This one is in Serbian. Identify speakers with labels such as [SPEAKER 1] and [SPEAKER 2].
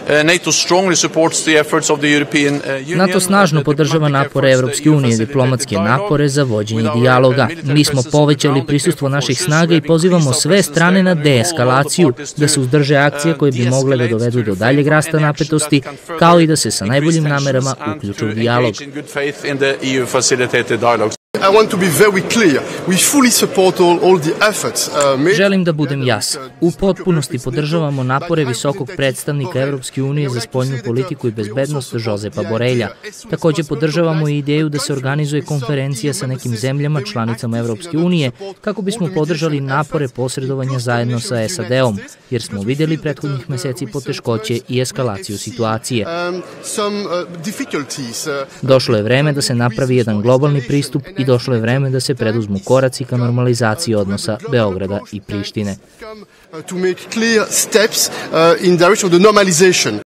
[SPEAKER 1] NATO snažno podržava napore Evropske unije, diplomatske napore za vođenje dijaloga. Mi smo povećali prisustvo naših snaga i pozivamo sve strane na deeskalaciju, da se uzdrže akcije koje bi mogle da dovedu do daljeg rasta napetosti, kao i da se sa najboljim namerama uključe u dijalog. Želim da budem jasan. U potpunosti podržavamo napore visokog predstavnika Evropske unije za spoljnu politiku i bezbednost Josepa Borelja. Takođe podržavamo i ideju da se organizuje konferencija sa nekim zemljama članicama Evropske unije kako bismo podržali napore posredovanja zajedno sa SAD-om, jer smo videli prethodnih meseci poteškoće i eskalaciju situacije. Došlo je vreme da se napravi jedan globalni pristup i došlo je vreme da se preduzmu koraci ka normalizaciji odnosa Beograda i Prištine.